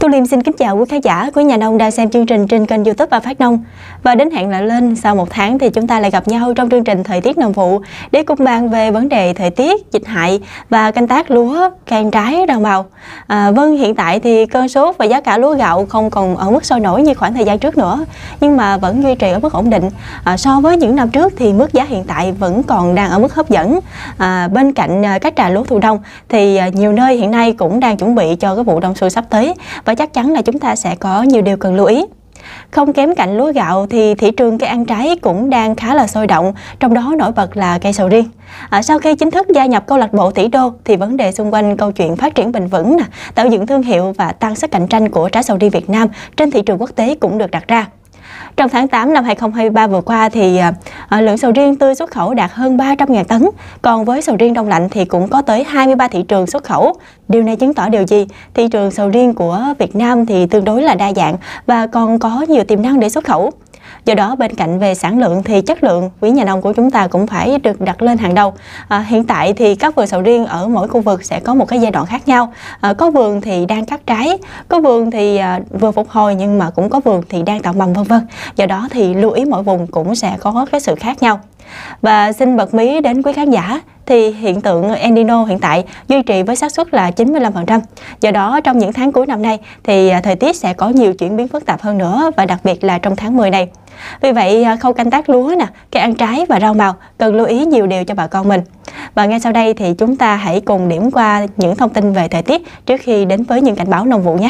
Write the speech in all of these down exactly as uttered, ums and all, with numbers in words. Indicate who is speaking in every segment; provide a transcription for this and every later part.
Speaker 1: Thu Liêm xin kính chào quý khán giả của nhà nông đang xem chương trình trên kênh YouTube và Phát Nông. Và đến hẹn lại lên sau một tháng thì chúng ta lại gặp nhau trong chương trình Thời tiết nông vụ để cùng bàn về vấn đề thời tiết, dịch hại và canh tác lúa, cây trái, rau màu. À, vâng, hiện tại thì cơn sốt và giá cả lúa gạo không còn ở mức sôi nổi như khoảng thời gian trước nữa, nhưng mà vẫn duy trì ở mức ổn định. À, so với những năm trước thì mức giá hiện tại vẫn còn đang ở mức hấp dẫn. À, bên cạnh các trà lúa thu đông thì nhiều nơi hiện nay cũng đang chuẩn bị cho cái vụ đông xuân sắp tới, và chắc chắn là chúng ta sẽ có nhiều điều cần lưu ý. Không kém cạnh lúa gạo thì thị trường cây ăn trái cũng đang khá là sôi động, trong đó nổi bật là cây sầu riêng. À, sau khi chính thức gia nhập câu lạc bộ tỷ đô thì vấn đề xung quanh câu chuyện phát triển bền vững, nè, tạo dựng thương hiệu và tăng sức cạnh tranh của trái sầu riêng Việt Nam trên thị trường quốc tế cũng được đặt ra. Trong tháng tám năm hai nghìn không trăm hai mươi ba vừa qua thì à, lượng sầu riêng tươi xuất khẩu đạt hơn ba trăm nghìn tấn, còn với sầu riêng đông lạnh thì cũng có tới hai mươi ba thị trường xuất khẩu. Điều này chứng tỏ điều gì? Thị trường sầu riêng của Việt Nam thì tương đối là đa dạng và còn có nhiều tiềm năng để xuất khẩu. Do đó bên cạnh về sản lượng thì chất lượng quý nhà nông của chúng ta cũng phải được đặt lên hàng đầu. À, hiện tại thì các vườn sầu riêng ở mỗi khu vực sẽ có một cái giai đoạn khác nhau. À, có vườn thì đang cắt trái, có vườn thì à, vừa phục hồi, nhưng mà cũng có vườn thì đang tạo mầm, vân vân. Do đó thì lưu ý mỗi vùng cũng sẽ có cái sự khác nhau. Và xin bật mí đến quý khán giả thì hiện tượng El Nino hiện tại duy trì với xác suất là chín mươi lăm phần trăm. Do đó trong những tháng cuối năm nay thì thời tiết sẽ có nhiều chuyển biến phức tạp hơn nữa, và đặc biệt là trong tháng mười này. Vì vậy khâu canh tác lúa nè, cây ăn trái và rau màu cần lưu ý nhiều điều cho bà con mình. Và ngay sau đây thì chúng ta hãy cùng điểm qua những thông tin về thời tiết trước khi đến với những cảnh báo nông vụ nhé.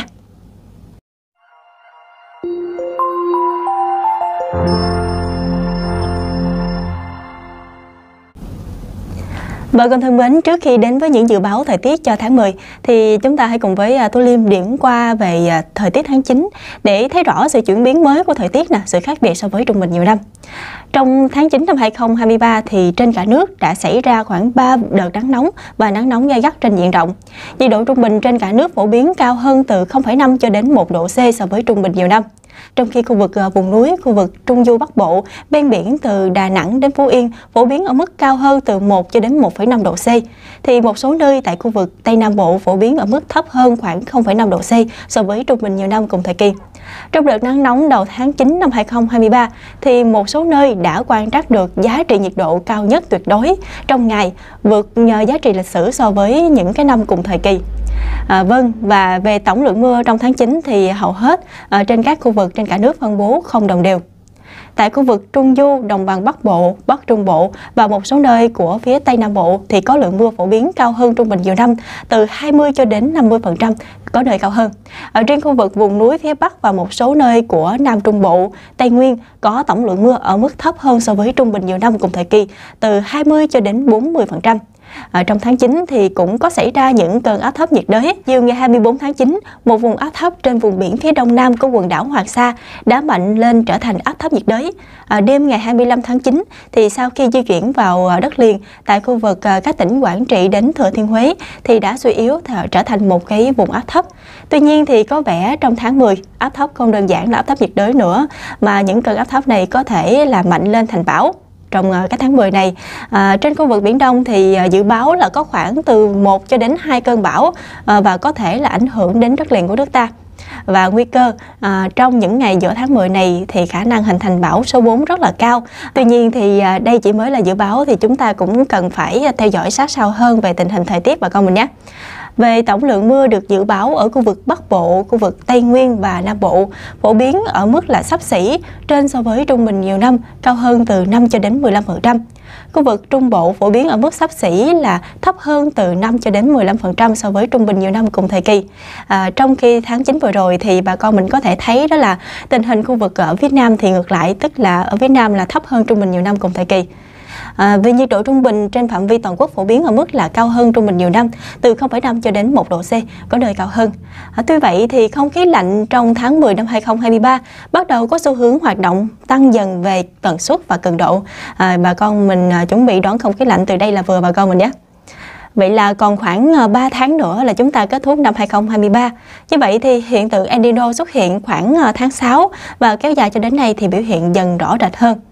Speaker 1: Và con thân mến, trước khi đến với những dự báo thời tiết cho tháng mười thì chúng ta hãy cùng với Thu Liêm điểm qua về thời tiết tháng chín để thấy rõ sự chuyển biến mới của thời tiết nè, sự khác biệt so với trung bình nhiều năm. Trong tháng chín năm hai nghìn không trăm hai mươi ba thì trên cả nước đã xảy ra khoảng ba đợt nắng nóng và nắng nóng gay gắt trên diện rộng. Nhiệt độ trung bình trên cả nước phổ biến cao hơn từ không phẩy năm cho đến một độ C so với trung bình nhiều năm. Trong khi khu vực vùng núi, khu vực Trung Du Bắc Bộ, ven biển từ Đà Nẵng đến Phú Yên phổ biến ở mức cao hơn từ một cho đến một phẩy năm độ C, thì một số nơi tại khu vực Tây Nam Bộ phổ biến ở mức thấp hơn khoảng không phẩy năm độ C so với trung bình nhiều năm cùng thời kỳ. Trong đợt nắng nóng đầu tháng chín năm hai nghìn không trăm hai mươi ba thì một số nơi đã quan trắc được giá trị nhiệt độ cao nhất tuyệt đối trong ngày, vượt nhờ giá trị lịch sử so với những cái năm cùng thời kỳ. À, vâng, và về tổng lượng mưa trong tháng chín thì hầu hết à, trên các khu vực trên cả nước phân bố không đồng đều. Tại khu vực Trung Du, Đồng bằng Bắc Bộ, Bắc Trung Bộ và một số nơi của phía Tây Nam Bộ thì có lượng mưa phổ biến cao hơn trung bình nhiều năm, từ hai mươi cho đến năm mươi phần trăm, có nơi cao hơn. Ở trên khu vực vùng núi phía Bắc và một số nơi của Nam Trung Bộ, Tây Nguyên có tổng lượng mưa ở mức thấp hơn so với trung bình nhiều năm cùng thời kỳ, từ hai mươi cho đến bốn mươi phần trăm. Ở trong tháng chín thì cũng có xảy ra những cơn áp thấp nhiệt đới. Chiều ngày hai mươi tư tháng chín, một vùng áp thấp trên vùng biển phía đông nam của quần đảo Hoàng Sa đã mạnh lên trở thành áp thấp nhiệt đới. À, đêm ngày hai mươi lăm tháng chín thì sau khi di chuyển vào đất liền tại khu vực các tỉnh Quảng Trị đến Thừa Thiên Huế thì đã suy yếu trở thành một cái vùng áp thấp. Tuy nhiên thì có vẻ trong tháng mười áp thấp không đơn giản là áp thấp nhiệt đới nữa, mà những cơn áp thấp này có thể là mạnh lên thành bão. Trong cái tháng mười này, à, trên khu vực Biển Đông thì à, dự báo là có khoảng từ một cho đến hai cơn bão à, và có thể là ảnh hưởng đến đất liền của nước ta. Và nguy cơ à, trong những ngày giữa tháng mười này thì khả năng hình thành bão số bốn rất là cao. Tuy nhiên thì à, đây chỉ mới là dự báo, thì chúng ta cũng cần phải theo dõi sát sao hơn về tình hình thời tiết bà con mình nhé. Về tổng lượng mưa được dự báo ở khu vực Bắc Bộ, khu vực Tây Nguyên và Nam Bộ phổ biến ở mức là xấp xỉ trên so với trung bình nhiều năm, cao hơn từ năm cho đến mười lăm phần trăm. Khu vực Trung Bộ phổ biến ở mức xấp xỉ là thấp hơn từ năm cho đến mười lăm phần trăm so với trung bình nhiều năm cùng thời kỳ. À, trong khi tháng chín vừa rồi thì bà con mình có thể thấy đó là tình hình khu vực ở Việt Nam thì ngược lại, tức là ở Việt Nam là thấp hơn trung bình nhiều năm cùng thời kỳ. À, về nhiệt độ trung bình trên phạm vi toàn quốc phổ biến ở mức là cao hơn trung bình nhiều năm, từ không phẩy năm cho đến một độ C, có nơi cao hơn. À, tuy vậy thì không khí lạnh trong tháng mười năm hai nghìn không trăm hai mươi ba bắt đầu có xu hướng hoạt động tăng dần về tần suất và cường độ. À, bà con mình à, chuẩn bị đón không khí lạnh từ đây là vừa bà con mình nhé. Vậy là còn khoảng ba tháng nữa là chúng ta kết thúc năm hai nghìn không trăm hai mươi ba. Như vậy thì hiện tượng El Nino xuất hiện khoảng tháng sáu và kéo dài cho đến nay thì biểu hiện dần rõ rệt hơn.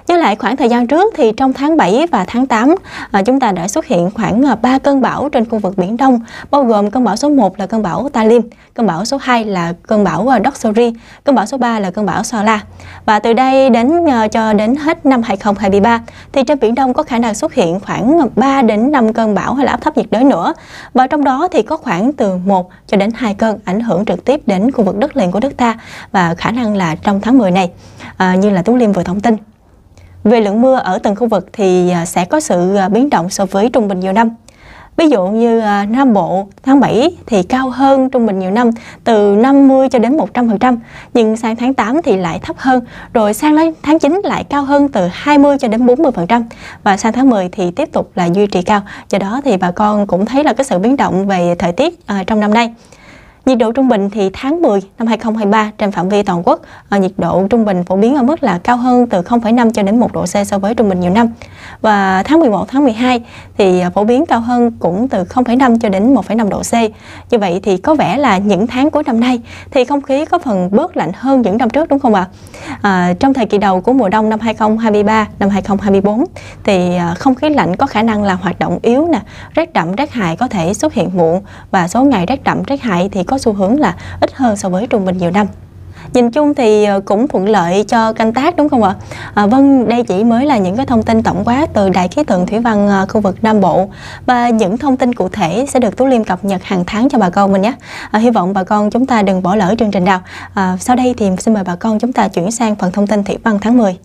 Speaker 1: Nhớ lại khoảng thời gian trước thì trong tháng bảy và tháng tám à, chúng ta đã xuất hiện khoảng ba cơn bão trên khu vực Biển Đông, bao gồm cơn bão số một là cơn bão Talim, cơn bão số hai là cơn bão Doksuri, cơn bão số ba là cơn bão Sola. Và từ đây đến uh, cho đến hết năm hai không hai ba thì trên Biển Đông có khả năng xuất hiện khoảng ba đến năm cơn bão hay là áp thấp nhiệt đới nữa. Và trong đó thì có khoảng từ một cho đến hai cơn ảnh hưởng trực tiếp đến khu vực đất liền của nước ta, và khả năng là trong tháng mười này à, như là Tú Liêm vừa thông tin. Về lượng mưa ở từng khu vực thì sẽ có sự biến động so với trung bình nhiều năm. Ví dụ như Nam Bộ tháng bảy thì cao hơn trung bình nhiều năm từ năm mươi cho đến một trăm phần trăm, nhưng sang tháng tám thì lại thấp hơn, rồi sang tháng chín lại cao hơn từ hai mươi cho đến bốn mươi phần trăm, và sang tháng mười thì tiếp tục là duy trì cao. Do đó thì bà con cũng thấy là cái sự biến động về thời tiết à, trong năm nay. Nhiệt độ trung bình thì tháng mười năm hai không hai ba trên phạm vi toàn quốc, à, nhiệt độ trung bình phổ biến ở mức là cao hơn từ không phẩy năm cho đến một độ C so với trung bình nhiều năm. Và tháng mười một, tháng mười hai thì phổ biến cao hơn cũng từ không phẩy năm cho đến một phẩy năm độ C. Như vậy thì có vẻ là những tháng cuối năm nay thì không khí có phần bớt lạnh hơn những năm trước, đúng không ạ? À, trong thời kỳ đầu của mùa đông năm hai không hai ba, năm hai không hai bốn thì không khí lạnh có khả năng là hoạt động yếu nè, rét đậm rét hại có thể xuất hiện muộn, và số ngày rét đậm rét hại thì có xu hướng là ít hơn so với trung bình nhiều năm. Nhìn chung thì cũng thuận lợi cho canh tác, đúng không ạ? À, vâng, đây chỉ mới là những cái thông tin tổng quát từ Đài khí tượng thủy văn khu vực Nam Bộ, và những thông tin cụ thể sẽ được Tú Liêm cập nhật hàng tháng cho bà con mình nhé. À, hy vọng bà con chúng ta đừng bỏ lỡ chương trình nào. À, sau đây thì xin mời bà con chúng ta chuyển sang phần thông tin thủy văn tháng mười.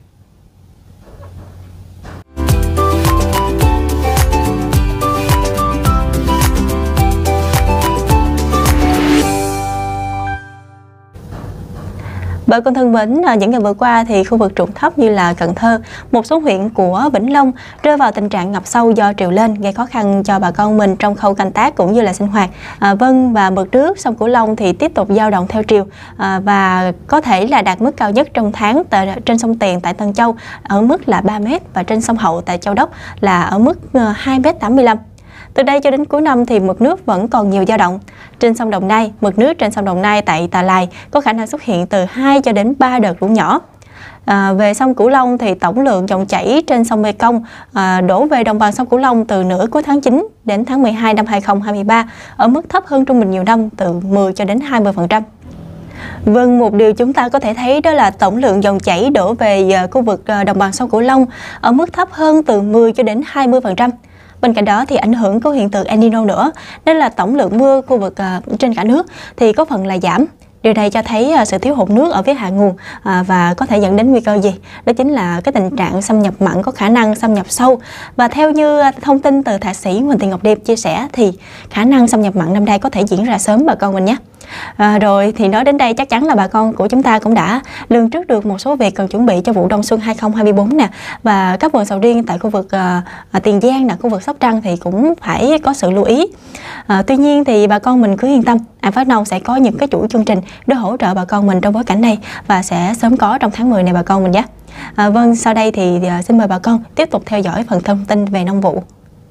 Speaker 1: Bà con thân mến, những ngày vừa qua thì khu vực trũng thấp như là Cần Thơ, một số huyện của Vĩnh Long rơi vào tình trạng ngập sâu do triều lên, gây khó khăn cho bà con mình trong khâu canh tác cũng như là sinh hoạt. À, vâng, và mực nước sông Cửu Long thì tiếp tục dao động theo triều à, và có thể là đạt mức cao nhất trong tháng tại, trên sông Tiền tại Tân Châu ở mức là ba mét, và trên sông Hậu tại Châu Đốc là ở mức hai mét tám mươi lăm. Từ đây cho đến cuối năm thì mực nước vẫn còn nhiều dao động. Trên sông Đồng Nai, mực nước trên sông Đồng Nai tại Tà Lài có khả năng xuất hiện từ hai cho đến ba đợt lũ nhỏ. À, về sông Cửu Long thì tổng lượng dòng chảy trên sông Mekong à, đổ về đồng bằng sông Cửu Long từ nửa cuối tháng chín đến tháng mười hai năm hai không hai ba ở mức thấp hơn trung bình nhiều năm từ mười cho đến hai mươi phần trăm. Vâng, một điều chúng ta có thể thấy đó là tổng lượng dòng chảy đổ về khu vực đồng bằng sông Cửu Long ở mức thấp hơn từ mười cho đến hai mươi phần trăm. Bên cạnh đó thì ảnh hưởng của hiện tượng El Nino nữa, nên là tổng lượng mưa khu vực uh, trên cả nước thì có phần là giảm. Điều này cho thấy uh, sự thiếu hụt nước ở phía hạ nguồn uh, và có thể dẫn đến nguy cơ gì? Đó chính là cái tình trạng xâm nhập mặn có khả năng xâm nhập sâu. Và theo như uh, thông tin từ thạc sĩ Huỳnh Thị Ngọc Điệp chia sẻ thì khả năng xâm nhập mặn năm nay có thể diễn ra sớm bà con mình nhé. À, rồi thì nói đến đây chắc chắn là bà con của chúng ta cũng đã lường trước được một số việc cần chuẩn bị cho vụ đông xuân hai không hai bốn nè, và các vườn sầu riêng tại khu vực à, Tiền Giang nè, khu vực Sóc Trăng thì cũng phải có sự lưu ý. À, tuy nhiên thì bà con mình cứ yên tâm, An Phát Nông sẽ có những cái chuỗi chương trình để hỗ trợ bà con mình trong bối cảnh này, và sẽ sớm có trong tháng mười này bà con mình nhé. À, vâng, sau đây thì, thì xin mời bà con tiếp tục theo dõi phần thông tin về nông vụ.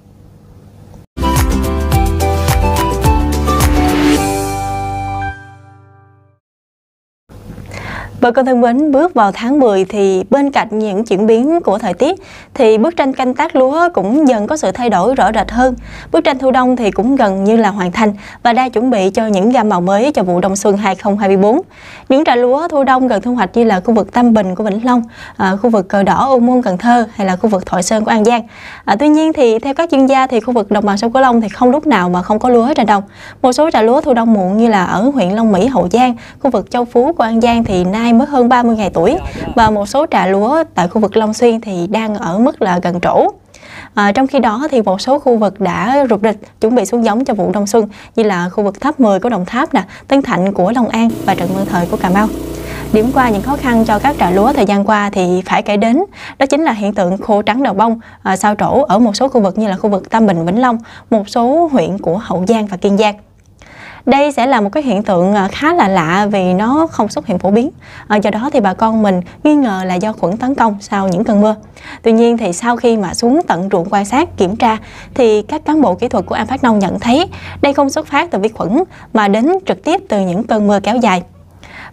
Speaker 1: Bà con thân mến, bước vào tháng mười thì bên cạnh những chuyển biến của thời tiết thì bức tranh canh tác lúa cũng dần có sự thay đổi rõ rệt hơn. Bức tranh thu đông thì cũng gần như là hoàn thành và đang chuẩn bị cho những gam màu mới cho vụ đông xuân hai không hai bốn. Những trà lúa thu đông gần thu hoạch như là khu vực Tam Bình của Vĩnh Long, à, khu vực Cờ Đỏ Ô Môn Cần Thơ hay là khu vực Thoại Sơn của An Giang. À, tuy nhiên thì theo các chuyên gia thì khu vực đồng bằng sông Cửu Long thì không lúc nào mà không có lúa trên đồng. Một số trà lúa thu đông muộn như là ở huyện Long Mỹ, Hậu Giang, khu vực Châu Phú của An Giang thì nay mới hơn ba mươi ngày tuổi, và một số trà lúa tại khu vực Long Xuyên thì đang ở mức là gần trổ. À, trong khi đó thì một số khu vực đã rục rịch chuẩn bị xuống giống cho vụ đông xuân như là khu vực Tháp mười của Đồng Tháp nè, Tân Thạnh của Long An và Trần Văn Thời của Cà Mau. Điểm qua những khó khăn cho các trà lúa thời gian qua thì phải kể đến đó chính là hiện tượng khô trắng đầu bông, à, sao trổ ở một số khu vực như là khu vực Tam Bình, Vĩnh Long, một số huyện của Hậu Giang và Kiên Giang. Đây sẽ là một cái hiện tượng khá là lạ vì nó không xuất hiện phổ biến. À, do đó thì bà con mình nghi ngờ là do khuẩn tấn công sau những cơn mưa. Tuy nhiên thì sau khi mà xuống tận ruộng quan sát, kiểm tra thì các cán bộ kỹ thuật của An Phát Nông nhận thấy đây không xuất phát từ vi khuẩn mà đến trực tiếp từ những cơn mưa kéo dài.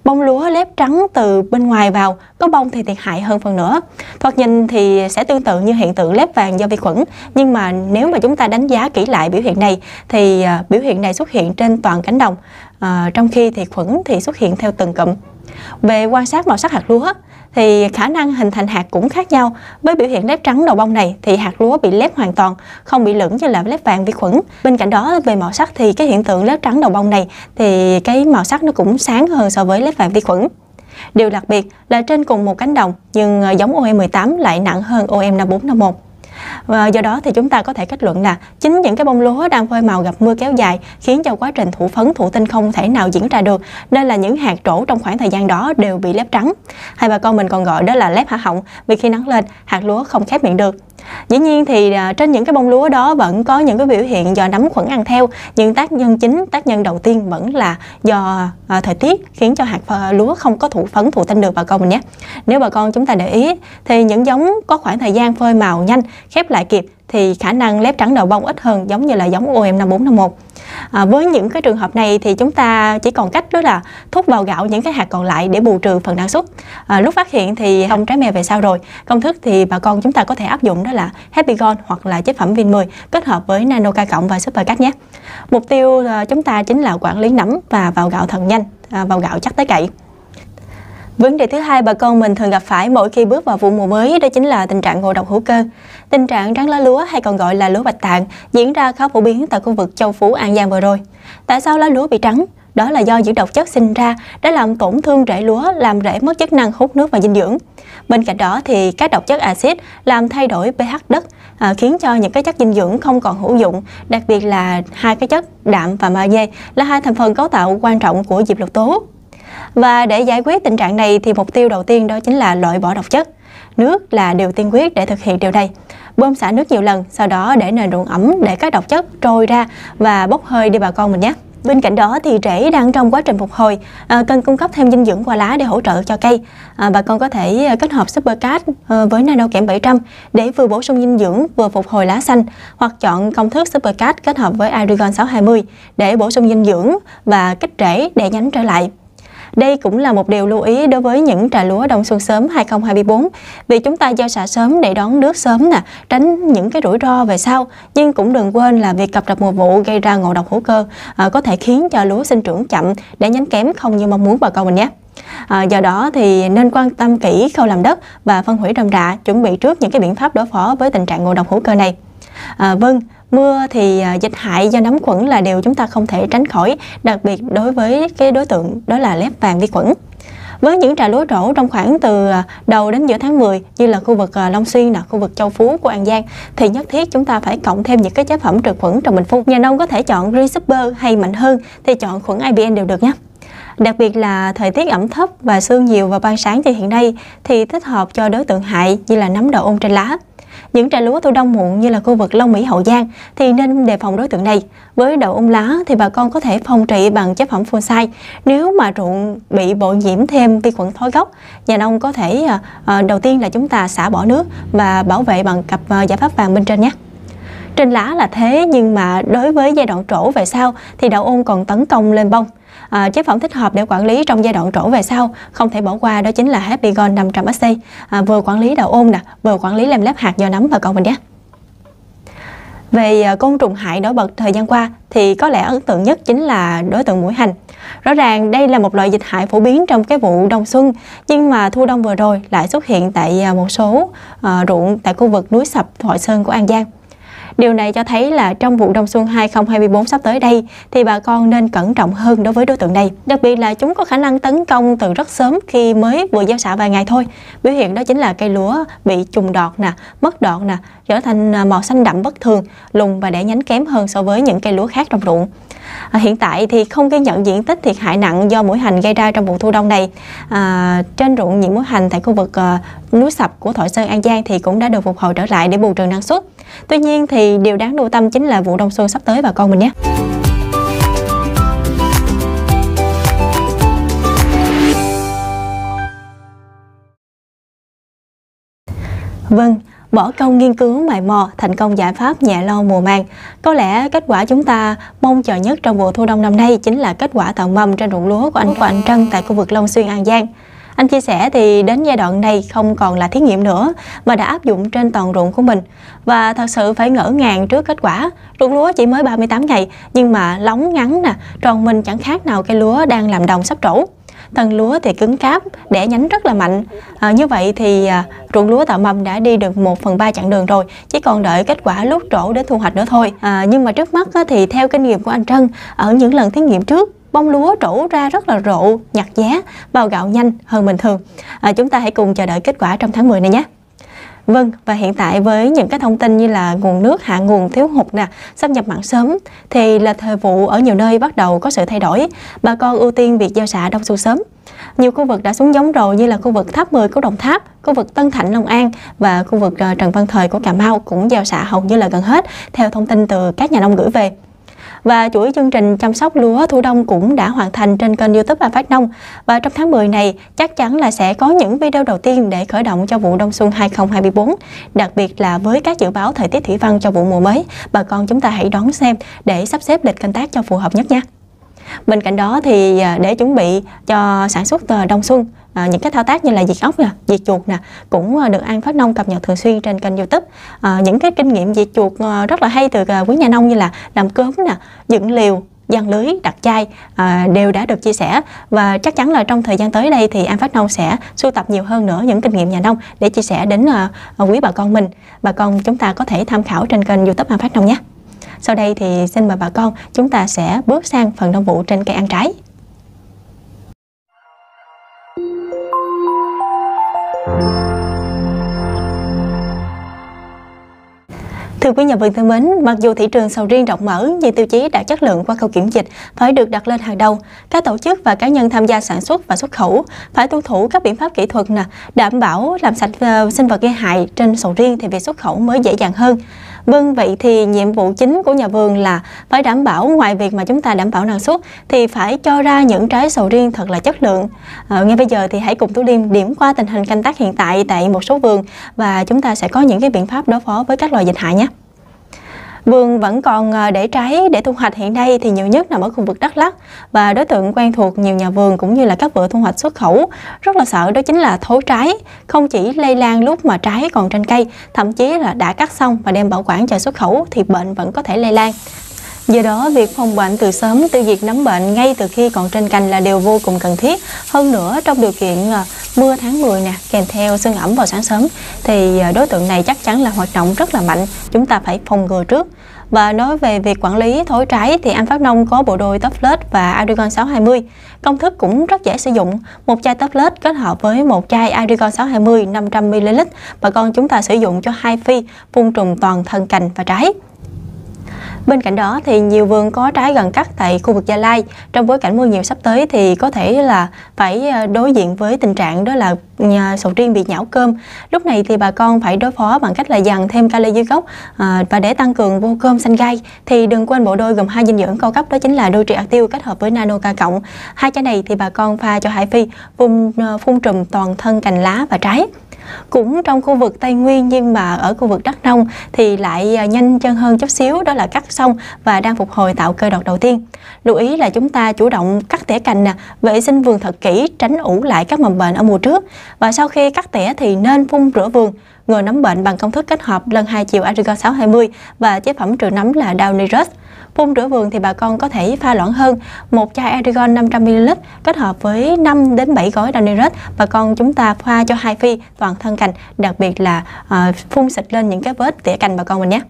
Speaker 1: Bông lúa lép trắng từ bên ngoài vào, có bông thì thiệt hại hơn phần nữa. Thoạt nhìn thì sẽ tương tự như hiện tượng lép vàng do vi khuẩn, nhưng mà nếu mà chúng ta đánh giá kỹ lại biểu hiện này thì uh, biểu hiện này xuất hiện trên toàn cánh đồng, uh, trong khi thì khuẩn thì xuất hiện theo từng cụm. Về quan sát màu sắc hạt lúa thì khả năng hình thành hạt cũng khác nhau. Với biểu hiện lép trắng đầu bông này thì hạt lúa bị lép hoàn toàn, không bị lửng như là lép vàng vi khuẩn. Bên cạnh đó về màu sắc thì cái hiện tượng lép trắng đầu bông này thì cái màu sắc nó cũng sáng hơn so với lép vàng vi khuẩn. Điều đặc biệt là trên cùng một cánh đồng nhưng giống O M mười tám lại nặng hơn O M năm bốn năm một. Và do đó thì chúng ta có thể kết luận là chính những cái bông lúa đang phơi màu gặp mưa kéo dài khiến cho quá trình thụ phấn thụ tinh không thể nào diễn ra được, nên là những hạt trổ trong khoảng thời gian đó đều bị lép trắng, hay bà con mình còn gọi đó là lép hả họng, vì khi nắng lên hạt lúa không khép miệng được. Dĩ nhiên thì trên những cái bông lúa đó vẫn có những cái biểu hiện do nấm khuẩn ăn theo, nhưng tác nhân chính, tác nhân đầu tiên vẫn là do à, thời tiết khiến cho hạt lúa không có thụ phấn thụ tinh được bà con mình nhé. Nếu bà con chúng ta để ý thì những giống có khoảng thời gian phơi màu nhanh, khép lại kịp thì khả năng lép trắng đầu bông ít hơn, giống như là giống O M năm bốn năm một. À, với những cái trường hợp này thì chúng ta chỉ còn cách đó là thúc vào gạo những cái hạt còn lại để bù trừ phần năng suất. À, lúc phát hiện thì không trái mè về sau rồi. Công thức thì bà con chúng ta có thể áp dụng đó là Happy Gon hoặc là chế phẩm Vin mười kết hợp với Nano K cộng và Super Cat nhé. Mục tiêu à, chúng ta chính là quản lý nấm và vào gạo thật nhanh, à, vào gạo chắc tới cậy. Vấn đề thứ hai bà con mình thường gặp phải mỗi khi bước vào vụ mùa mới đó chính là tình trạng ngộ độc hữu cơ. Tình trạng trắng lá lúa hay còn gọi là lúa bạch tạng diễn ra khá phổ biến tại khu vực Châu Phú, An Giang vừa rồi. Tại sao lá lúa bị trắng? Đó là do những độc chất sinh ra đã làm tổn thương rễ lúa, làm rễ mất chức năng hút nước và dinh dưỡng. Bên cạnh đó thì các độc chất axit làm thay đổi pH đất, à, khiến cho những cái chất dinh dưỡng không còn hữu dụng, đặc biệt là hai cái chất đạm và magie là hai thành phần cấu tạo quan trọng của diệp lục tố. Và để giải quyết tình trạng này thì mục tiêu đầu tiên đó chính là loại bỏ độc chất. Nước là điều tiên quyết để thực hiện điều này. Bơm xả nước nhiều lần, sau đó để nền ruộng ẩm để các độc chất trôi ra và bốc hơi đi bà con mình nhé. Bên cạnh đó thì rễ đang trong quá trình phục hồi, à, cần cung cấp thêm dinh dưỡng qua lá để hỗ trợ cho cây. À, bà con có thể kết hợp Super Cat à, với Nano kẽm bảy trăm để vừa bổ sung dinh dưỡng vừa phục hồi lá xanh, hoặc chọn công thức Super Cat kết hợp với Arigon sáu hai mươi để bổ sung dinh dưỡng và kích rễ để nhánh trở lại. Đây cũng là một điều lưu ý đối với những trà lúa đông xuân sớm hai không hai tư, vì chúng ta gieo xạ sớm để đón nước sớm nè, tránh những cái rủi ro về sau. Nhưng cũng đừng quên là việc cập rập mùa vụ gây ra ngộ độc hữu cơ à, có thể khiến cho lúa sinh trưởng chậm, để nhánh kém không như mong muốn bà con mình nhé. À, do đó thì nên quan tâm kỹ khâu làm đất và phân hủy rơm rạ, chuẩn bị trước những cái biện pháp đối phó với tình trạng ngộ độc hữu cơ này. À, vâng, mưa thì dịch hại do nấm khuẩn là điều chúng ta không thể tránh khỏi, đặc biệt đối với cái đối tượng đó là lép vàng vi khuẩn. Với những trà lúa trổ trong khoảng từ đầu đến giữa tháng mười như là khu vực Long Xuyên, là khu vực Châu Phú của An Giang, thì nhất thiết chúng ta phải cộng thêm những cái chế phẩm trừ khuẩn trong bình phun. Nhà nông có thể chọn Green Super hay mạnh hơn thì chọn khuẩn I B N đều được nhé. Đặc biệt là thời tiết ẩm thấp và sương nhiều vào ban sáng như hiện nay thì thích hợp cho đối tượng hại như là nấm đậu ôn trên lá. Những trà lúa thu đông muộn như là khu vực Long Mỹ, Hậu Giang thì nên đề phòng đối tượng này. Với đậu ung lá thì bà con có thể phòng trị bằng chế phẩm phun sai. Nếu mà ruộng bị bội nhiễm thêm vi khuẩn thối gốc, nhà nông có thể à, đầu tiên là chúng ta xả bỏ nước và bảo vệ bằng cặp à, giải pháp vàng bên trên nhé. Trên lá là thế, nhưng mà đối với giai đoạn trổ về sau thì đậu ôn còn tấn công lên bông. À, chế phẩm thích hợp để quản lý trong giai đoạn trổ về sau không thể bỏ qua đó chính là Happy Gon năm trăm S C, à, vừa quản lý đậu ôn nè, vừa quản lý lem lép hạt do nấm và con mình nhé. Về côn trùng hại nổi bật thời gian qua thì có lẽ ấn tượng nhất chính là đối tượng muỗi hành. Rõ ràng đây là một loại dịch hại phổ biến trong cái vụ đông xuân, nhưng mà thu đông vừa rồi lại xuất hiện tại một số uh, ruộng tại khu vực núi Sập, Thoại Sơn của An Giang. Điều này cho thấy là trong vụ đông xuân hai không hai tư sắp tới đây thì bà con nên cẩn trọng hơn đối với đối tượng này. Đặc biệt là chúng có khả năng tấn công từ rất sớm khi mới vừa gieo xạ vài ngày thôi. Biểu hiện đó chính là cây lúa bị trùng đọt nè, mất đọt nè, trở thành màu xanh đậm bất thường, lùn và đẻ nhánh kém hơn so với những cây lúa khác trong ruộng. À, hiện tại thì không ghi nhận diện tích thiệt hại nặng do muỗi hành gây ra trong vụ thu đông này. À, trên ruộng nhiễm muỗi hành tại khu vực uh, núi Sập của Thoại Sơn, An Giang thì cũng đã được phục hồi trở lại để bù trừ năng suất. Tuy nhiên thì điều đáng lưu tâm chính là vụ đông xuân sắp tới bà con mình nhé. Vâng, bỏ công nghiên cứu mày mò thành công giải pháp nhẹ lo mùa màng. Có lẽ kết quả chúng ta mong chờ nhất trong vụ thu đông năm nay chính là kết quả tạo mầm trên ruộng lúa của anh của anh Trân tại khu vực Long Xuyên, An Giang. Anh chia sẻ thì đến giai đoạn này không còn là thí nghiệm nữa mà đã áp dụng trên toàn ruộng của mình. Và thật sự phải ngỡ ngàng trước kết quả. Ruộng lúa chỉ mới ba mươi tám ngày nhưng mà lóng ngắn nè, tròn mình chẳng khác nào cây lúa đang làm đồng sắp trổ. Thân lúa thì cứng cáp, đẻ nhánh rất là mạnh. À, như vậy thì à, ruộng lúa tạo mầm đã đi được một phần ba chặng đường rồi, chỉ còn đợi kết quả lúc trổ để thu hoạch nữa thôi. À, nhưng mà trước mắt á, thì theo kinh nghiệm của anh Trân, ở những lần thí nghiệm trước, bông lúa trổ ra rất là rộ, nhặt giá, bao gạo nhanh hơn bình thường. À, chúng ta hãy cùng chờ đợi kết quả trong tháng mười này nhé. Vâng, và hiện tại với những cái thông tin như là nguồn nước hạ nguồn, thiếu hụt nè, xâm nhập mặn sớm thì là thời vụ ở nhiều nơi bắt đầu có sự thay đổi. Bà con ưu tiên việc gieo xạ đông xuân sớm. Nhiều khu vực đã xuống giống rồi như là khu vực Tháp mười của Đồng Tháp, khu vực Tân Thạnh, Long An và khu vực Trần Văn Thời của Cà Mau cũng gieo xạ hầu như là gần hết theo thông tin từ các nhà nông gửi về. Và chuỗi chương trình chăm sóc lúa thu đông cũng đã hoàn thành trên kênh YouTube An Phát Nông. Và trong tháng mười này chắc chắn là sẽ có những video đầu tiên để khởi động cho vụ đông xuân hai không hai tư. Đặc biệt là với các dự báo thời tiết thủy văn cho vụ mùa mới, bà con chúng ta hãy đón xem để sắp xếp lịch canh tác cho phù hợp nhất nha. Bên cạnh đó thì để chuẩn bị cho sản xuất đông xuân, à, những cái thao tác như là diệt ốc nè, diệt chuột nè cũng được An Phát Nông cập nhật thường xuyên trên kênh YouTube. À, những cái kinh nghiệm diệt chuột rất là hay từ quý nhà nông như là làm cốm nè, dựng liều, giăng lưới, đặt chai à, đều đã được chia sẻ. Và chắc chắn là trong thời gian tới đây thì An Phát Nông sẽ sưu tập nhiều hơn nữa những kinh nghiệm nhà nông để chia sẻ đến uh, quý bà con mình. Bà con chúng ta có thể tham khảo trên kênh YouTube An Phát Nông nhé. Sau đây thì xin mời bà con chúng ta sẽ bước sang phần nông vụ trên cây ăn trái. Thưa quý nhà vườn thân mến, mặc dù thị trường sầu riêng rộng mở nhưng tiêu chí đạt chất lượng qua khâu kiểm dịch phải được đặt lên hàng đầu. Các tổ chức và cá nhân tham gia sản xuất và xuất khẩu phải tuân thủ các biện pháp kỹ thuật nè, đảm bảo làm sạch uh, sinh vật gây hại trên sầu riêng thì việc xuất khẩu mới dễ dàng hơn. Vâng, vậy thì nhiệm vụ chính của nhà vườn là phải đảm bảo, ngoài việc mà chúng ta đảm bảo năng suất thì phải cho ra những trái sầu riêng thật là chất lượng. À, ngay bây giờ thì hãy cùng Tú Liêm điểm qua tình hình canh tác hiện tại tại một số vườn và chúng ta sẽ có những cái biện pháp đối phó với các loài dịch hại nhé. Vườn vẫn còn để trái để thu hoạch hiện nay thì nhiều nhất nằm ở khu vực Đắk Lắk, và đối tượng quen thuộc nhiều nhà vườn cũng như là các vựa thu hoạch xuất khẩu rất là sợ đó chính là thối trái. Không chỉ lây lan lúc mà trái còn trên cây, thậm chí là đã cắt xong và đem bảo quản chờ xuất khẩu thì bệnh vẫn có thể lây lan. Do đó, việc phòng bệnh từ sớm, tiêu diệt nấm bệnh ngay từ khi còn trên cành là điều vô cùng cần thiết. Hơn nữa, trong điều kiện mưa tháng mười nè, kèm theo sương ẩm vào sáng sớm, thì đối tượng này chắc chắn là hoạt động rất là mạnh. Chúng ta phải phòng ngừa trước. Và nói về việc quản lý thối trái thì An Phát Nông có bộ đôi Toplet và Agrigon sáu hai mươi. Công thức cũng rất dễ sử dụng. Một chai Toplet kết hợp với một chai Agrigon sáu hai mươi năm trăm mi li lít. Bà con chúng ta sử dụng cho hai phi phun trùng toàn thân cành và trái. Bên cạnh đó thì nhiều vườn có trái gần cắt tại khu vực Gia Lai, trong bối cảnh mưa nhiều sắp tới thì có thể là phải đối diện với tình trạng đó là sầu riêng bị nhão cơm. Lúc này thì bà con phải đối phó bằng cách là dằn thêm kali dưới gốc, à, và để tăng cường vô cơm xanh gai thì đừng quên bộ đôi gồm hai dinh dưỡng cao cấp, đó chính là Nutri-Active kết hợp với Nano K cộng. Hai trái này thì bà con pha cho hai phi phun phun trùm toàn thân cành lá và trái. Cũng trong khu vực Tây Nguyên nhưng mà ở khu vực Đắk Nông thì lại nhanh chân hơn chút xíu, đó là cắt xong và đang phục hồi tạo cây đọt đầu tiên. Lưu ý là chúng ta chủ động cắt tỉa cành nè, vệ sinh vườn thật kỹ, tránh ủ lại các mầm bệnh ở mùa trước. Và sau khi cắt tỉa thì nên phun rửa vườn, ngừa nấm bệnh bằng công thức kết hợp lần hai chiều Agrigon sáu hai mươi và chế phẩm trừ nấm là Downirus. Phun rửa vườn thì bà con có thể pha loãng hơn, một chai Agrigon năm trăm mi li lít kết hợp với năm đến bảy gói Downirus. Bà con chúng ta pha cho hai phi toàn thân cành, đặc biệt là uh, phun xịt lên những cái vết tỉa cành bà con mình nhé.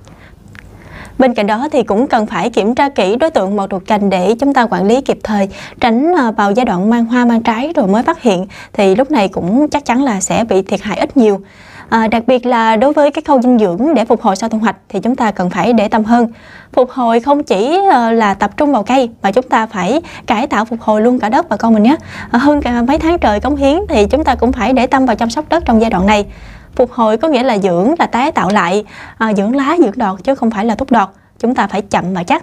Speaker 1: Bên cạnh đó thì cũng cần phải kiểm tra kỹ đối tượng mọc ruột cành để chúng ta quản lý kịp thời, tránh vào giai đoạn mang hoa mang trái rồi mới phát hiện thì lúc này cũng chắc chắn là sẽ bị thiệt hại ít nhiều. À, đặc biệt là đối với cái khâu dinh dưỡng để phục hồi sau thu hoạch thì chúng ta cần phải để tâm hơn. Phục hồi không chỉ là tập trung vào cây mà chúng ta phải cải tạo phục hồi luôn cả đất bà con mình nhé. À, hơn cả mấy tháng trời cống hiến thì chúng ta cũng phải để tâm vào chăm sóc đất trong giai đoạn này. Phục hồi có nghĩa là dưỡng, là tái tạo lại, à, dưỡng lá, dưỡng đọt chứ không phải là thúc đọt. Chúng ta phải chậm và chắc.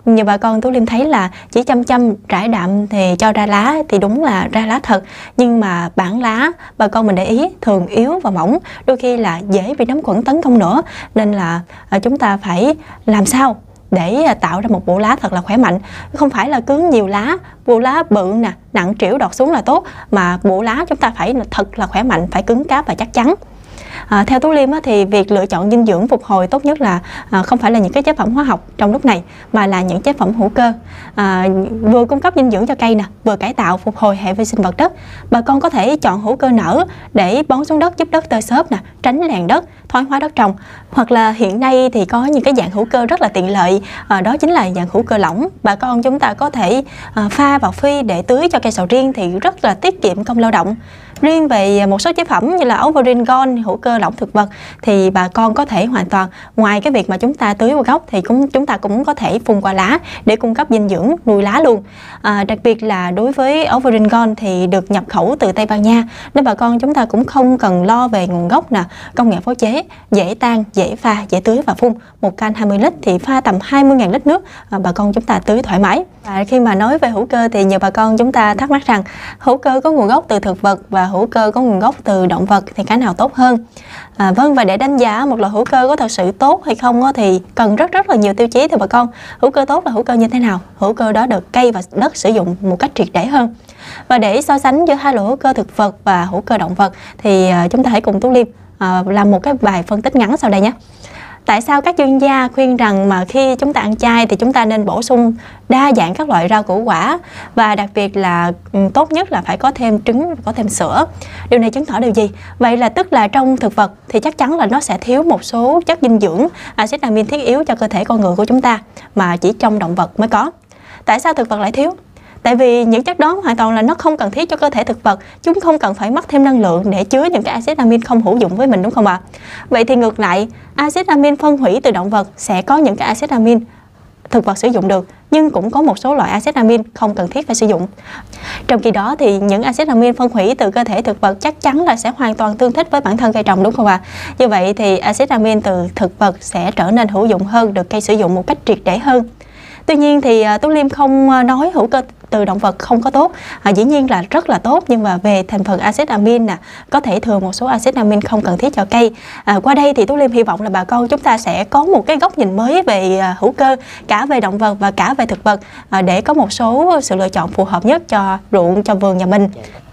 Speaker 1: Nhiều bà con Tú Liêm thấy là chỉ chăm chăm rải đạm thì cho ra lá thì đúng là ra lá thật, nhưng mà bản lá bà con mình để ý thường yếu và mỏng, đôi khi là dễ bị nấm khuẩn tấn công nữa, nên là chúng ta phải làm sao để tạo ra một bộ lá thật là khỏe mạnh. Không phải là cứ nhiều lá, bộ lá bự nè, nặng trĩu đọt xuống là tốt, mà bộ lá chúng ta phải thật là khỏe mạnh, phải cứng cáp và chắc chắn. À, theo Tú Liêm á, thì việc lựa chọn dinh dưỡng phục hồi tốt nhất là à, không phải là những cái chế phẩm hóa học trong lúc này, mà là những chế phẩm hữu cơ, à, vừa cung cấp dinh dưỡng cho cây nè, vừa cải tạo phục hồi hệ vi sinh vật đất. Bà con có thể chọn hữu cơ nở để bón xuống đất giúp đất tơi xốp nè, tránh làn đất, thoái hóa đất trồng. Hoặc là hiện nay thì có những cái dạng hữu cơ rất là tiện lợi, à, đó chính là dạng hữu cơ lỏng. Bà con chúng ta có thể à, pha vào phi để tưới cho cây sầu riêng thì rất là tiết kiệm công lao động. Riêng về một số chế phẩm như là Overgreen Gold, hữu cơ lỏng thực vật, thì bà con có thể hoàn toàn, ngoài cái việc mà chúng ta tưới vào gốc thì cũng chúng ta cũng có thể phun qua lá để cung cấp dinh dưỡng nuôi lá luôn. À, đặc biệt là đối với Overgreen Gold thì được nhập khẩu từ Tây Ban Nha, nên bà con chúng ta cũng không cần lo về nguồn gốc nè, công nghệ phối chế, dễ tan, dễ pha, dễ tưới và phun. Một can hai mươi lít thì pha tầm hai mươi nghìn lít nước, à, bà con chúng ta tưới thoải mái. Và khi mà nói về hữu cơ thì nhiều bà con chúng ta thắc mắc rằng hữu cơ có nguồn gốc từ thực vật và hữu cơ có nguồn gốc từ động vật thì cái nào tốt hơn? À, vâng, và để đánh giá một loại hữu cơ có thật sự tốt hay không thì cần rất rất là nhiều tiêu chí. Thì bà con, hữu cơ tốt là hữu cơ như thế nào? Hữu cơ đó được cây và đất sử dụng một cách triệt để hơn. Và để so sánh giữa hai loại hữu cơ thực vật và hữu cơ động vật thì chúng ta hãy cùng Tú Liêm à, làm một cái bài phân tích ngắn sau đây nhé. Tại sao các chuyên gia khuyên rằng mà khi chúng ta ăn chay thì chúng ta nên bổ sung đa dạng các loại rau củ quả, và đặc biệt là tốt nhất là phải có thêm trứng, có thêm sữa. Điều này chứng tỏ điều gì? Vậy là tức là trong thực vật thì chắc chắn là nó sẽ thiếu một số chất dinh dưỡng, axit amin thiết yếu cho cơ thể con người của chúng ta mà chỉ trong động vật mới có. Tại sao thực vật lại thiếu? Tại vì những chất đó hoàn toàn là nó không cần thiết cho cơ thể thực vật, chúng không cần phải mất thêm năng lượng để chứa những cái axit amin không hữu dụng với mình, đúng không ạ? Vậy thì ngược lại, axit amin phân hủy từ động vật sẽ có những cái axit amin thực vật sử dụng được, nhưng cũng có một số loại axit amin không cần thiết phải sử dụng. Trong khi đó thì những axit amin phân hủy từ cơ thể thực vật chắc chắn là sẽ hoàn toàn tương thích với bản thân cây trồng, đúng không ạ? Như vậy thì axit amin từ thực vật sẽ trở nên hữu dụng hơn, được cây sử dụng một cách triệt để hơn. Tuy nhiên thì Tú Liêm không nói hữu cơ từ động vật không có tốt, à, dĩ nhiên là rất là tốt, nhưng mà về thành phần axit amin nè, có thể thừa một số axit amin không cần thiết cho cây. À, qua đây thì Tú Liêm hy vọng là bà con chúng ta sẽ có một cái góc nhìn mới về à, hữu cơ, cả về động vật và cả về thực vật, à, để có một số sự lựa chọn phù hợp nhất cho ruộng, cho vườn nhà mình.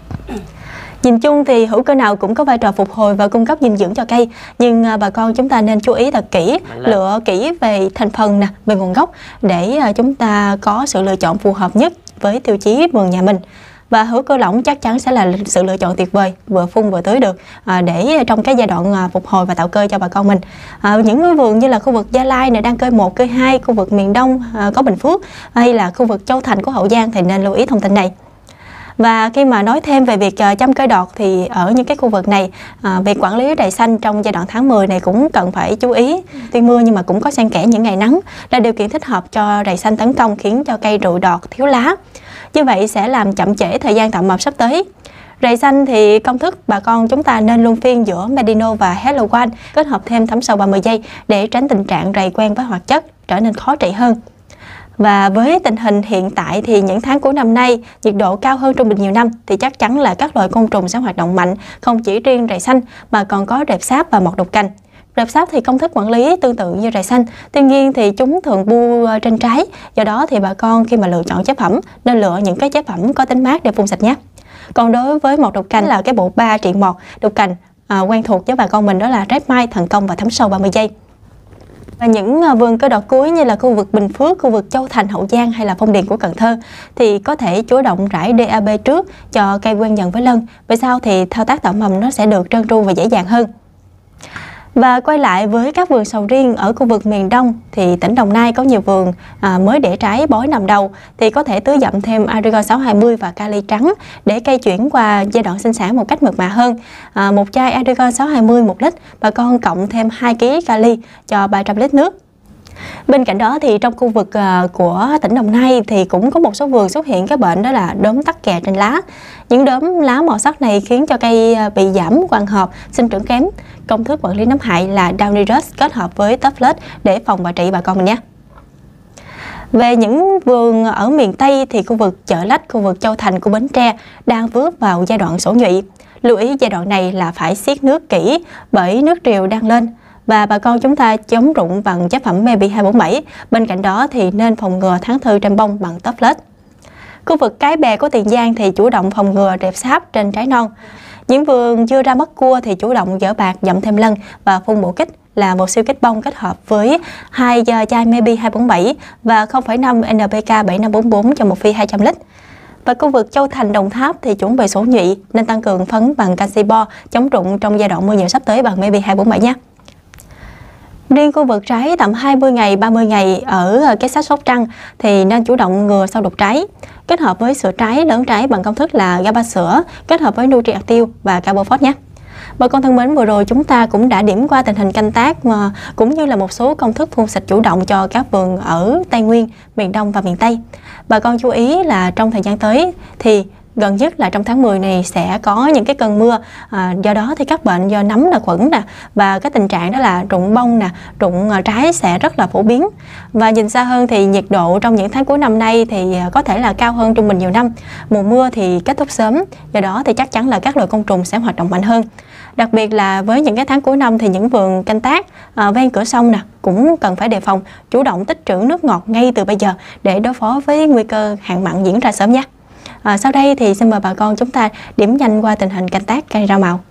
Speaker 1: Nhìn chung thì hữu cơ nào cũng có vai trò phục hồi và cung cấp dinh dưỡng cho cây, nhưng bà con chúng ta nên chú ý thật kỹ, lựa kỹ về thành phần nè, về nguồn gốc để chúng ta có sự lựa chọn phù hợp nhất với tiêu chí vườn nhà mình. Và hữu cơ lỏng chắc chắn sẽ là sự lựa chọn tuyệt vời, vừa phun vừa tưới được, à, để trong cái giai đoạn à, phục hồi và tạo cơ cho bà con mình. À, những vườn như là khu vực Gia Lai này đang cơi một, cơi hai, khu vực miền Đông à, có Bình Phước, hay là khu vực Châu Thành của Hậu Giang thì nên lưu ý thông tin này. Và khi mà nói thêm về việc chăm cây đọt thì ở những cái khu vực này, à, việc quản lý rầy xanh trong giai đoạn tháng mười này cũng cần phải chú ý. Tuy mưa nhưng mà cũng có xen kẽ những ngày nắng là điều kiện thích hợp cho rầy xanh tấn công, khiến cho cây rụi đọt, thiếu lá. Như vậy sẽ làm chậm trễ thời gian tạo mầm sắp tới. Rầy xanh thì công thức bà con chúng ta nên luân phiên giữa Medino và Hello One, kết hợp thêm thấm sâu ba mươi giây để tránh tình trạng rầy quen với hoạt chất trở nên khó trị hơn. Và với tình hình hiện tại thì những tháng cuối năm nay, nhiệt độ cao hơn trung bình nhiều năm thì chắc chắn là các loài côn trùng sẽ hoạt động mạnh, không chỉ riêng rầy xanh mà còn có rệp sáp và mọt đục cành. Rệp sáp thì công thức quản lý tương tự như rầy xanh, tuy nhiên thì chúng thường bu trên trái, do đó thì bà con khi mà lựa chọn chế phẩm nên lựa những cái chế phẩm có tính mát để phun sạch nhé. Còn đối với mọt đục cành là cái bộ ba trị mọt đục cành à, quen thuộc với bà con mình, đó là Red Mite, Thần Công và thấm sâu ba mươi giây. Và những vườn cây đọt cuối như là khu vực Bình Phước, khu vực Châu Thành, Hậu Giang hay là Phong Điền của Cần Thơ thì có thể chủ động rải đê a pê trước cho cây quen dần với lân. Về sau thì thao tác tạo mầm nó sẽ được trơn tru và dễ dàng hơn. Và quay lại với các vườn sầu riêng ở khu vực miền Đông thì tỉnh Đồng Nai có nhiều vườn à, mới để trái bói nằm đầu thì có thể tưới dặm thêm Arigon sáu hai mươi và kali trắng để cây chuyển qua giai đoạn sinh sản một cách mượt mà hơn. À, một chai Arigon sáu hai mươi một lít, bà con cộng thêm hai ki lô gam kali cho ba trăm lít nước. Bên cạnh đó thì trong khu vực uh, của tỉnh Đồng Nai thì cũng có một số vườn xuất hiện cái bệnh, đó là đốm tắc kè trên lá. Những đốm lá màu sắc này khiến cho cây bị giảm quang hợp, sinh trưởng kém. Công thức quản lý nấm hại là Downirus kết hợp với Toughless để phòng và trị bà con mình nhé. Về những vườn ở miền Tây thì khu vực Chợ Lách, khu vực Châu Thành của Bến Tre đang bước vào giai đoạn sổ nhụy. Lưu ý giai đoạn này là phải xiết nước kỹ bởi nước triều đang lên. Và bà con chúng ta chống rụng bằng chế phẩm Maybe hai bốn bảy. Bên cạnh đó thì nên phòng ngừa thán thư trên bông bằng Top-Flex. Khu vực Cái Bè của Tiền Giang thì chủ động phòng ngừa rệp sáp trên trái non. Những vườn chưa ra mắt cua thì chủ động dỡ bạc, dặm thêm lân và phun bổ kích là một siêu kích bông kết hợp với hai chai Maybe hai bốn bảy và không phẩy năm N P K bảy năm bốn bốn cho một phi hai trăm lít. Và khu vực Châu Thành, Đồng Tháp thì chuẩn bị sổ nhụy nên tăng cường phấn bằng canxi bo chống rụng trong giai đoạn mưa nhiều sắp tới bằng Maybe hai bốn bảy nhé. Riêng khu vực trái tầm hai mươi ngày, ba mươi ngày ở cái xác Sóc Trăng thì nên chủ động ngừa sâu đục trái, kết hợp với sữa trái lớn trái bằng công thức là GABA sữa, kết hợp với Nutriactive và Carbofos nhé. Bà con thân mến, vừa rồi chúng ta cũng đã điểm qua tình hình canh tác mà cũng như là một số công thức phun xịt chủ động cho các vườn ở Tây Nguyên, miền Đông và miền Tây. Bà con chú ý là trong thời gian tới thì gần nhất là trong tháng mười này sẽ có những cái cơn mưa, à, do đó thì các bệnh do nấm là khuẩn nè và cái tình trạng đó là rụng bông nè, rụng trái sẽ rất là phổ biến. Và nhìn xa hơn thì nhiệt độ trong những tháng cuối năm nay thì có thể là cao hơn trung bình nhiều năm. Mùa mưa thì kết thúc sớm, do đó thì chắc chắn là các loài côn trùng sẽ hoạt động mạnh hơn. Đặc biệt là với những cái tháng cuối năm thì những vườn canh tác à, ven cửa sông nè cũng cần phải đề phòng, chủ động tích trữ nước ngọt ngay từ bây giờ để đối phó với nguy cơ hạn mặn diễn ra sớm nhé. À, sau đây thì xin mời bà con chúng ta điểm nhanh qua tình hình canh tác cây rau màu.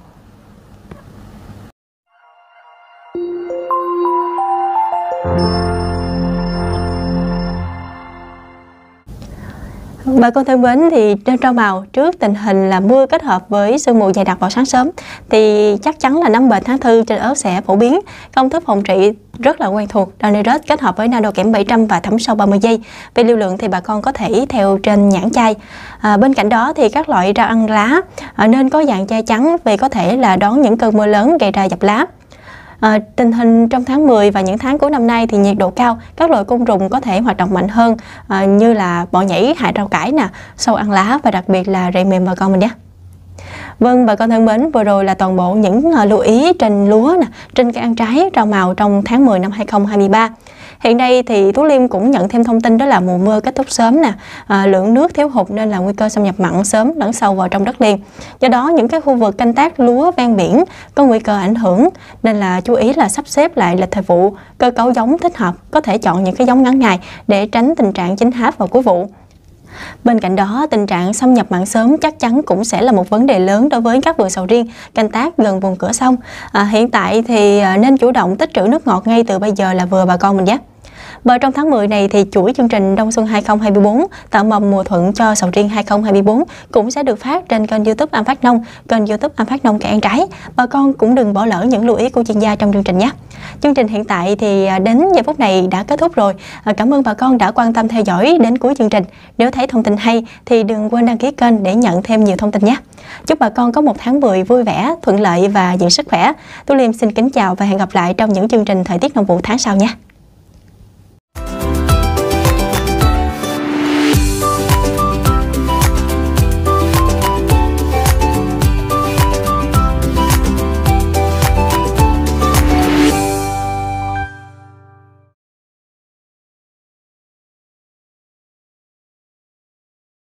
Speaker 1: Bà con thân mến, thì trên rau màu trước tình hình là mưa kết hợp với sương mù dày đặc vào sáng sớm thì chắc chắn là nấm bệnh thán thư trên ớt sẽ phổ biến. Công thức phòng trị rất là quen thuộc, Doniret kết hợp với nano kẽm bảy trăm và thấm sâu ba mươi giây. Về lưu lượng thì bà con có thể theo trên nhãn chai. À, bên cạnh đó thì các loại rau ăn lá à, nên có dạng chai trắng vì có thể là đón những cơn mưa lớn gây ra dập lá. À, tình hình trong tháng mười và những tháng cuối năm nay thì nhiệt độ cao, các loại côn trùng có thể hoạt động mạnh hơn à, như là bọ nhảy hại rau cải nè, sâu ăn lá và đặc biệt là rầy mềm bà con mình nhé. Vâng, bà con thân mến, vừa rồi là toàn bộ những uh, lưu ý trên lúa nè, trên cây ăn trái, rau màu trong tháng mười năm hai không hai ba. Hiện nay thì Tú Liêm cũng nhận thêm thông tin đó là mùa mưa kết thúc sớm nè, à, lượng nước thiếu hụt nên là nguy cơ xâm nhập mặn sớm lẫn sâu vào trong đất liền. Do đó những cái khu vực canh tác lúa ven biển có nguy cơ ảnh hưởng nên là chú ý là sắp xếp lại lịch thời vụ, cơ cấu giống thích hợp, có thể chọn những cái giống ngắn ngày để tránh tình trạng chín háp vào cuối vụ. Bên cạnh đó, tình trạng xâm nhập mặn sớm chắc chắn cũng sẽ là một vấn đề lớn đối với các vườn sầu riêng canh tác gần vùng cửa sông. À, hiện tại thì nên chủ động tích trữ nước ngọt ngay từ bây giờ là vừa bà con mình nhé. Và trong tháng mười này thì chuỗi chương trình Đông Xuân hai không hai tư tạo mầm mùa thuận cho sầu riêng hai không hai tư cũng sẽ được phát trên kênh YouTube An Phát Nông, kênh YouTube An Phát Nông cây ăn trái. Bà con cũng đừng bỏ lỡ những lưu ý của chuyên gia trong chương trình nhé. Chương trình hiện tại thì đến giây phút này đã kết thúc rồi. Cảm ơn bà con đã quan tâm theo dõi đến cuối chương trình. Nếu thấy thông tin hay thì đừng quên đăng ký kênh để nhận thêm nhiều thông tin nhé. Chúc bà con có một tháng mười vui vẻ, thuận lợi và giữ sức khỏe. Tú Liêm xin kính chào và hẹn gặp lại trong những chương trình thời tiết nông vụ tháng sau nhé.